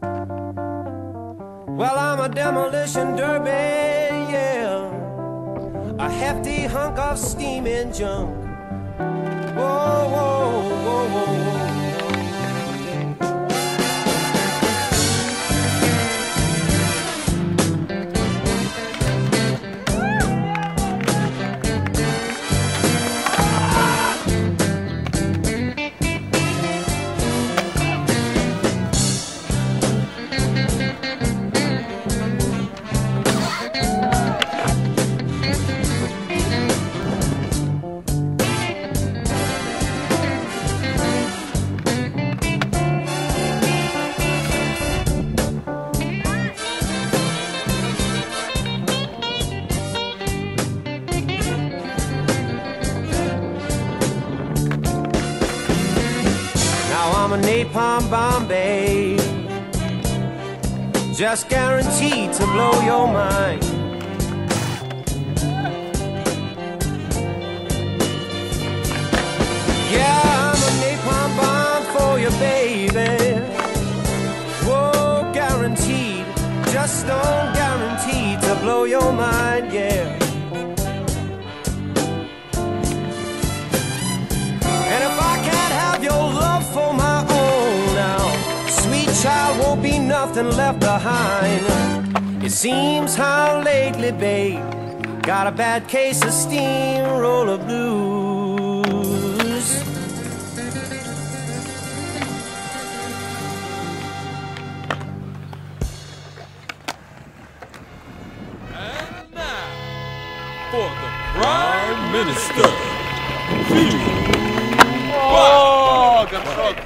Well, I'm a demolition derby, yeah, a hefty hunk of steaming junk. Whoa, whoa, whoa, whoa, whoa. I'm a napalm bomb, babe, just guaranteed to blow your mind. Yeah, I'm a napalm bomb for you, baby. Whoa, guaranteed, just don't guaranteed to blow your mind, yeah. And if I can't have your love for my own now, sweet child, won't be nothing left behind. It seems how lately, babe, got a bad case of steamroller blues. And now, for the Prime Minister, Oh, good shot.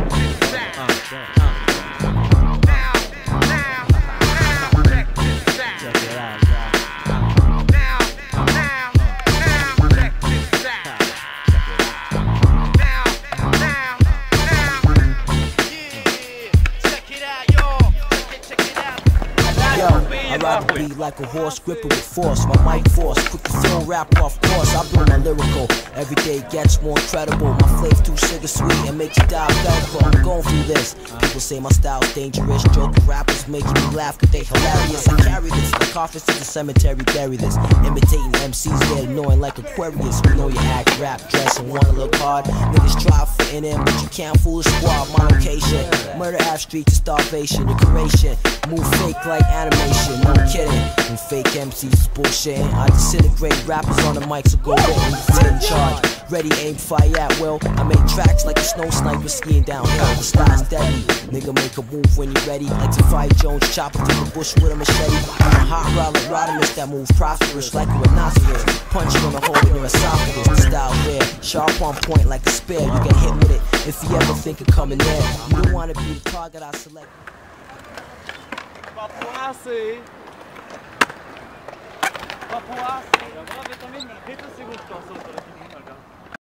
I ride the beat like a horse, grip it with force. My mic force, quick to feel rap off course. I build my lyrical, every day gets more incredible. My flavor's too sugar sweet and makes you diabetical. I'm going through this. People say my style's dangerous. Joking rappers making me laugh cause they hilarious. I carry this like coffins to the cemetery, bury this. Imitating MCs, get annoying like Aquarius. You know you act, rap, dress, and wanna look hard. Niggas try fitting in, but you can't fool the squad. My location, murder Ave Street to starvation, the creation. Move fake like animation, no kidding. And fake MCs bullshitting. I disintegrate rappers on the mic, so go written. Take charge, ready, aim, fire at will. I make tracks like a snow sniper skiing downhill. The style's deadly. Nigga, make a move when you're ready. Like to fight Jones, chopper through the bush with a machete. I'm a hot rod like Rodimus that moves prosperous like a rhinoceros. Punch you in the hole in your esophagus. The style rare, sharp on point like a spear. You get hit with it if you ever think of coming there. You don't wanna be the target I select. Papuasi! Papuasi! Jag vet inte om vi sitter så gott.